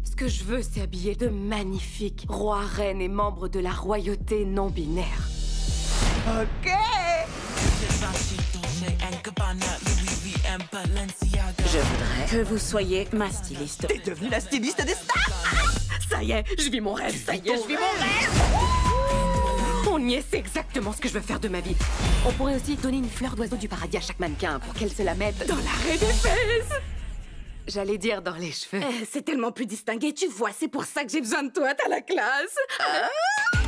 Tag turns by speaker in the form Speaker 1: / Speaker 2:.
Speaker 1: Ce que je veux, c'est habiller de magnifiques rois, reines et membres de la royauté non-binaire.
Speaker 2: Ok.
Speaker 3: Je voudrais que vous soyez ma styliste.
Speaker 2: T'es devenue la styliste des stars.
Speaker 1: Ça y est, je vis mon rêve, ça y est, je vis mon rêve. On y est, c'est exactement ce que je veux faire de ma vie. On pourrait aussi donner une fleur d'oiseau du paradis à chaque mannequin pour qu'elle se la mette dans l'arrêt des fesses. J'allais dire dans les cheveux.
Speaker 3: C'est tellement plus distingué, tu vois, c'est pour ça que j'ai besoin de toi, t'as la classe.